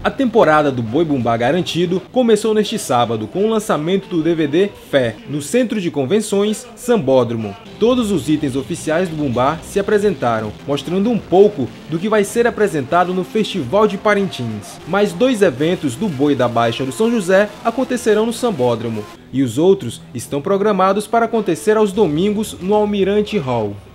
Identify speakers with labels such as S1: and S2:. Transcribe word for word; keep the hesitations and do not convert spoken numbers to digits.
S1: A temporada do Boi Bumbá Garantido começou neste sábado com o lançamento do D V D Fé, no Centro de Convenções Sambódromo. Todos os itens oficiais do Bumbá se apresentaram, mostrando um pouco do que vai ser apresentado no Festival de Parintins. Mais dois eventos do Boi da Baixa do São José acontecerão no Sambódromo, e os outros estão programados para acontecer aos domingos no Almirante Hall.